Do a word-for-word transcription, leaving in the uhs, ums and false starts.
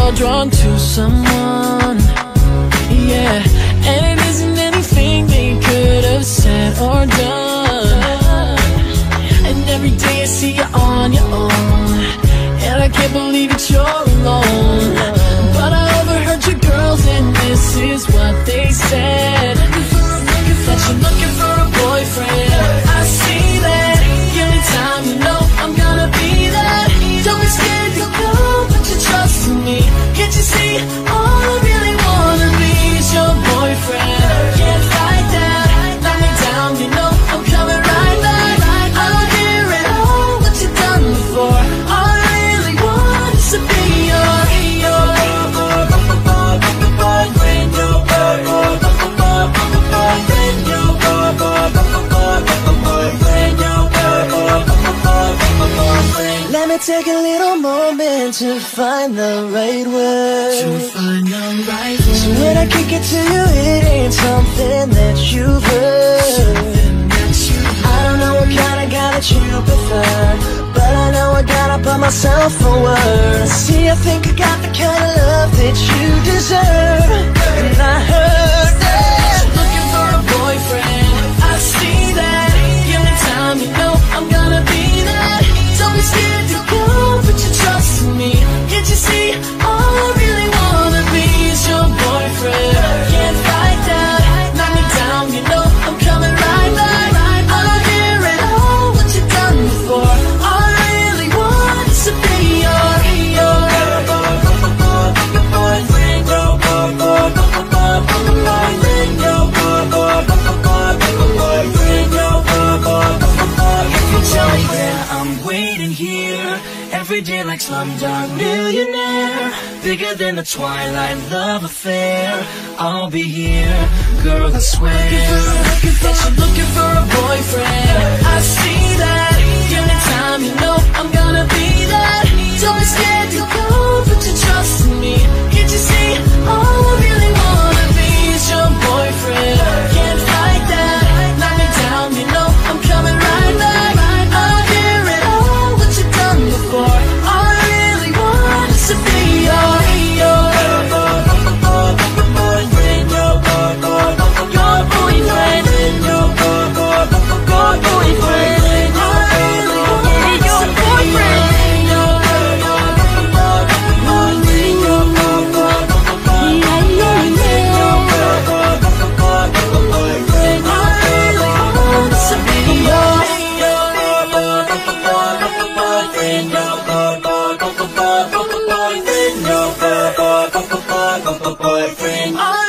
all drawn to someone, yeah. And it isn't anything they could have said or done. And every day I see you on your own, and I can't believe that you're alone. But I overheard your girls, and this is what they said: that you're looking for a boyfriend. I see that. Anytime you know I'm gonna be there. Don't be scared to go, put your trust in me. Can't you see, all I really wanna be is your boyfriend. Can't fight that, knock me down, you know I'm coming right back. I don't hear it all, what you done before. All I really want is to be your, your boyfriend, your boyfriend, your boyfriend. Let me take a little moment to find the right word. To find the right word. So when I kick it to you, it ain't something that you've heard. That you've I don't know what kind of guy that you prefer, but I know I gotta put myself forward. See, I think I got the kind of love that you deserve. And I heard that you're looking for a boyfriend. I see that. Anytime you know I'm gonna be there. Don't be scared to go, put your trust in me. Can't you see, all I really wanna be is your boyfriend. Can't fight that, knock me down, you know I'm coming right back. I don't hear it all, what you done before. All I really want is to be your, your boyfriend, your boyfriend, your boyfriend, your if you tell me where I'm waiting here, every day like Slumdog Millionaire, bigger than a Twilight love affair. I'll be here, girl, I swear. That you're looking for a boyfriend. I see that. Anytime you know I'm gonna be there. Don't be scared to go, put your trust in me. Can't you see, all I really wanna be is your boyfriend. Can't fight that, knock me down, you know I'm coming right back. I don't hear it all, what you done before. All I really want is to be your, your boyfriend, your boyfriend, your boyfriend, your boyfriend. All I really want is to be your boyfriend.